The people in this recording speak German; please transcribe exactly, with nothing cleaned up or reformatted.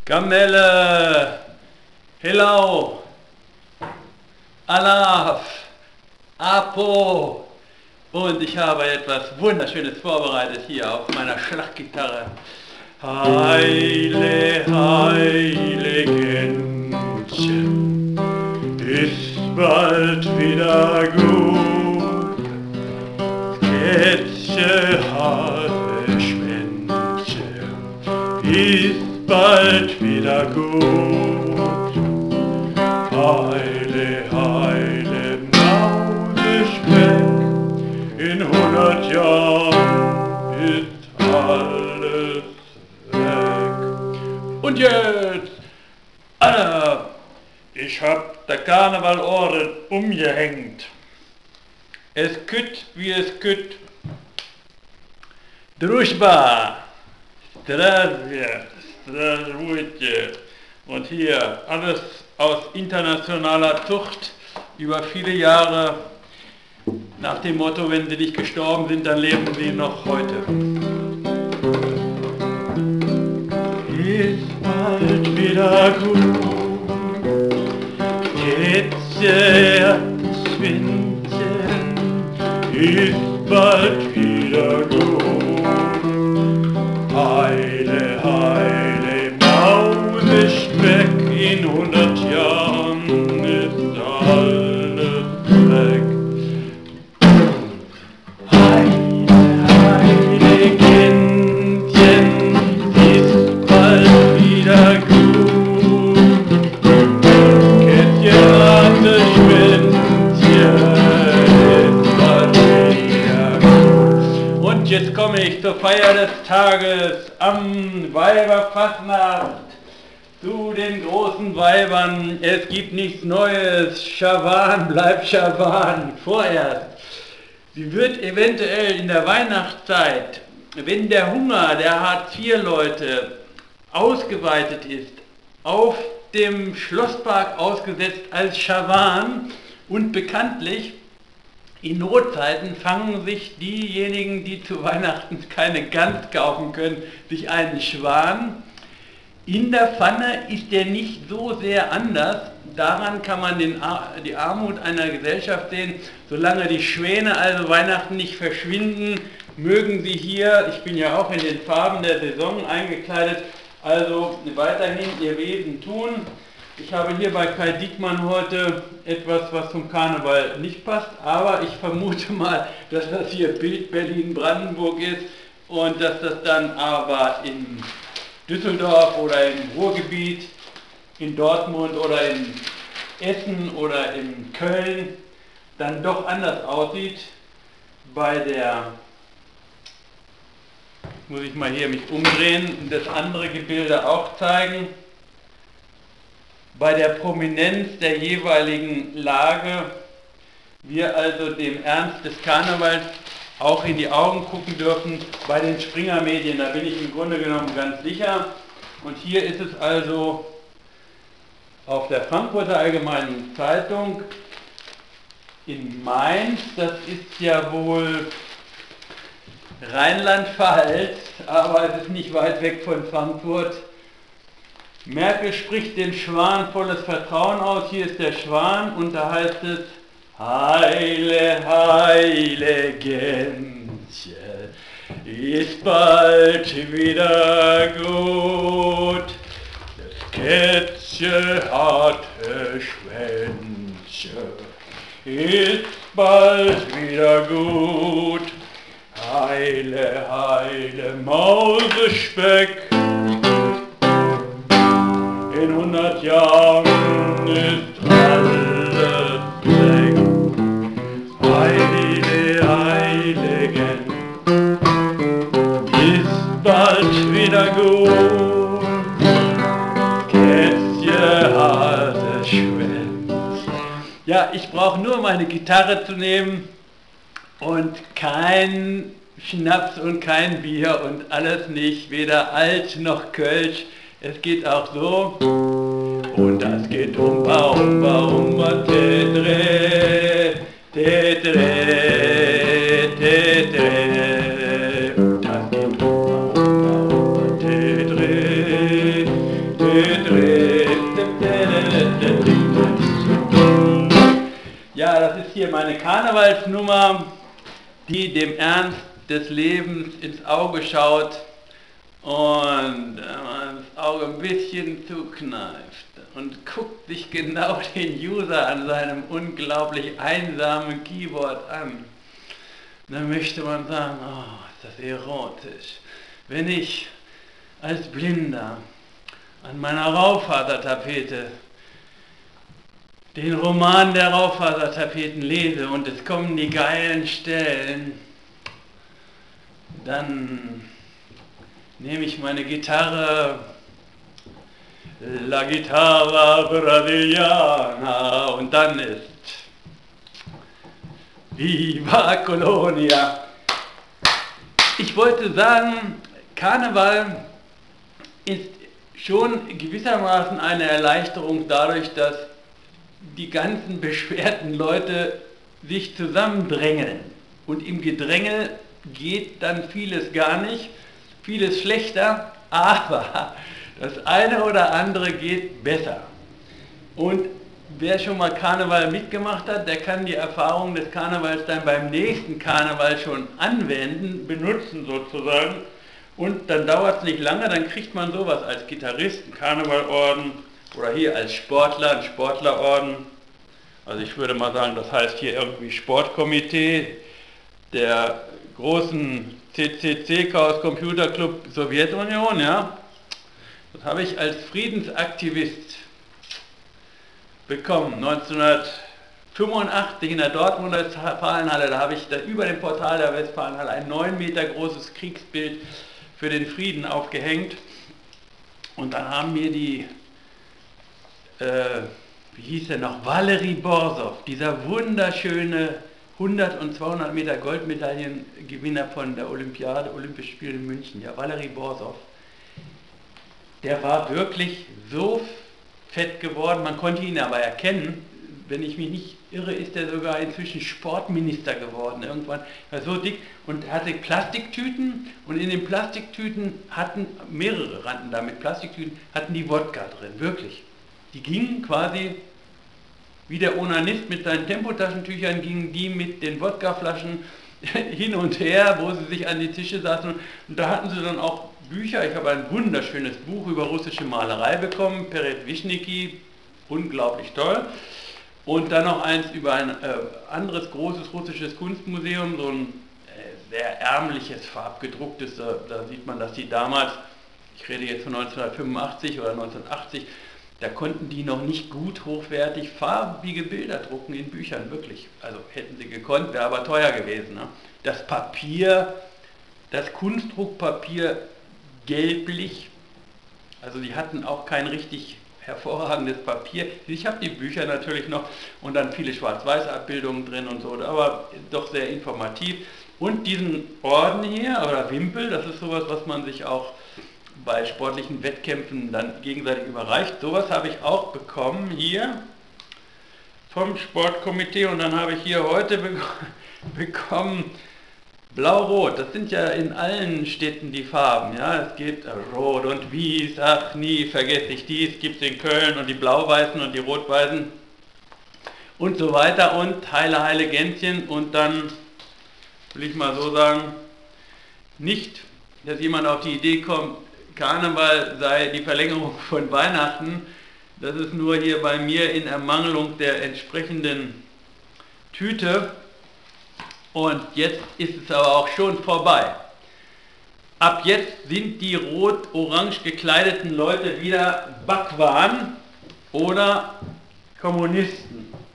Gamelle, Hello, Alaf, Apo. Und ich habe etwas Wunderschönes vorbereitet hier auf meiner Schlaggitarre. Heile, Heiligenchen, ist bald wieder gut. Kätzche, harte Schwänzchen, ist bald wieder gut. Heile, heile Mausespeck, in hundert Jahren ist alles weg. Und jetzt, Anna, ich hab der Karneval-Ohren umgehängt. Es kütt, wie es kütt. Družba, Zdravje, Zdravujte. Und hier alles aus internationaler Zucht über viele Jahre. Nach dem Motto, wenn sie nicht gestorben sind, dann leben sie noch heute. Ist bald wieder gut, Kätzche, Schwänzchen, ist bald wieder gut. Heile, heile Mausespeck, in hundert Jahren ist alles weg. Jetzt komme ich zur Feier des Tages am Weiberfastnacht zu den großen Weibern. Es gibt nichts Neues, Schawan bleibt Schawan vorerst. Sie wird eventuell in der Weihnachtszeit, wenn der Hunger der Hartz vier Leute ausgeweitet ist, auf dem Schlosspark ausgesetzt als Schawan, und bekanntlich in Notzeiten fangen sich diejenigen, die zu Weihnachten keine Gans kaufen können, sich einen Schwan. In der Pfanne ist der nicht so sehr anders. Daran kann man den, die Armut einer Gesellschaft sehen. Solange die Schwäne also Weihnachten nicht verschwinden, mögen sie hier, ich bin ja auch in den Farben der Saison eingekleidet, also weiterhin ihr Wesen tun. Ich habe hier bei Kai Diekmann heute etwas, was zum Karneval nicht passt, aber ich vermute mal, dass das hier Bild Berlin-Brandenburg ist und dass das dann aber in Düsseldorf oder im Ruhrgebiet, in Dortmund oder in Essen oder in Köln dann doch anders aussieht. Bei der, muss ich mal hier mich umdrehen und das andere Gebilde auch zeigen. Bei der Prominenz der jeweiligen Lage wir also dem Ernst des Karnevals auch in die Augen gucken dürfen. Bei den Springer-Medien, da bin ich im Grunde genommen ganz sicher. Und hier ist es also auf der Frankfurter Allgemeinen Zeitung in Mainz, das ist ja wohl Rheinland-Pfalz, aber es ist nicht weit weg von Frankfurt. Merkel spricht dem Schwan volles Vertrauen aus. Hier ist der Schwan und da heißt es: Heile, heile Gänschen, ist bald wieder gut. Das Kätzchen hatte Schwänzchen, ist bald wieder gut. Heile, heile Mausespeck, in hundert Jahren ist alles weg. Heile, Heiligen, ist bald wieder gut. Kätzchen hatte Schwänzchen. Ja, ich brauche nur meine Gitarre zu nehmen und kein Schnaps und kein Bier und alles nicht, weder alt noch Kölsch. Es geht auch so. Und das geht umba, umba, umba, tetre, tetre, tetre. Und das geht umba, umba, umba, tetre, Ja, das ist hier meine Karnevalsnummer, die dem Ernst des Lebens ins Auge schaut und wenn man das Auge ein bisschen zukneift und guckt sich genau den User an seinem unglaublich einsamen Keyboard an, dann möchte man sagen, oh, ist das erotisch, wenn ich als Blinder an meiner Raufasertapete den Roman der Raufasertapeten lese und es kommen die geilen Stellen, dann nehme ich meine Gitarre, La Guitarra Brasiliana, und dann ist Viva Colonia. Ich wollte sagen, Karneval ist schon gewissermaßen eine Erleichterung dadurch, dass die ganzen beschwerten Leute sich zusammendrängeln. Und im Gedrängel geht dann vieles gar nicht, vieles schlechter, aber das eine oder andere geht besser. Und wer schon mal Karneval mitgemacht hat, der kann die Erfahrung des Karnevals dann beim nächsten Karneval schon anwenden, benutzen sozusagen. Und dann dauert es nicht lange, dann kriegt man sowas als Gitarrist, einen Karnevalorden, oder hier als Sportler, ein Sportlerorden. Also ich würde mal sagen, das heißt hier irgendwie Sportkomitee der großen C C C, Chaos Computer Club Sowjetunion, ja. Das habe ich als Friedensaktivist bekommen, neunzehnhundertfünfundachtzig in der Dortmunder Westfalenhalle. Da habe ich da über dem Portal der Westfalenhalle ein neun Meter großes Kriegsbild für den Frieden aufgehängt. Und dann haben mir die Äh, wie hieß der noch, Valery Borsow, dieser wunderschöne hundert und zweihundert Meter Goldmedaillengewinner von der Olympiade, Olympischen Spiele in München, ja, Valery Borsow, der war wirklich so fett geworden, man konnte ihn aber erkennen, wenn ich mich nicht irre, ist er sogar inzwischen Sportminister geworden, irgendwann, er war so dick und hatte Plastiktüten, und in den Plastiktüten hatten, mehrere rannten da mit Plastiktüten, hatten die Wodka drin, wirklich. Die gingen quasi, wie der Onanist mit seinen Tempotaschentüchern, gingen die mit den Wodkaflaschen hin und her, wo sie sich an die Tische saßen. Und da hatten sie dann auch Bücher. Ich habe ein wunderschönes Buch über russische Malerei bekommen, Peredwischniki, unglaublich toll. Und dann noch eins über ein äh, anderes großes russisches Kunstmuseum, so ein äh, sehr ärmliches, farbgedrucktes, da, da sieht man, dass die damals, ich rede jetzt von neunzehnhundertfünfundachtzig oder neunzehnhundertachtzig, da konnten die noch nicht gut hochwertig farbige Bilder drucken in Büchern, wirklich. Also hätten sie gekonnt, wäre aber teuer gewesen. Ne? Das Papier, das Kunstdruckpapier gelblich, also die hatten auch kein richtig hervorragendes Papier. Ich habe die Bücher natürlich noch und dann viele Schwarz-Weiß-Abbildungen drin und so, aber doch sehr informativ. Und diesen Orden hier, oder Wimpel, das ist sowas, was man sich auch bei sportlichen Wettkämpfen dann gegenseitig überreicht. Sowas habe ich auch bekommen hier vom Sportkomitee, und dann habe ich hier heute be bekommen Blau-Rot. Das sind ja in allen Städten die Farben. Ja, es gibt Rot und Wies, ach nie vergesse ich dies, gibt es in Köln, und die Blau-Weißen und die Rot-Weißen und so weiter, und Heile Heile Gänschen. Und dann will ich mal so sagen, nicht, dass jemand auf die Idee kommt, Karneval sei die Verlängerung von Weihnachten. Das ist nur hier bei mir in Ermangelung der entsprechenden Tüte. Und jetzt ist es aber auch schon vorbei. Ab jetzt sind die rot-orange gekleideten Leute wieder Bhagwan oder Kommunisten.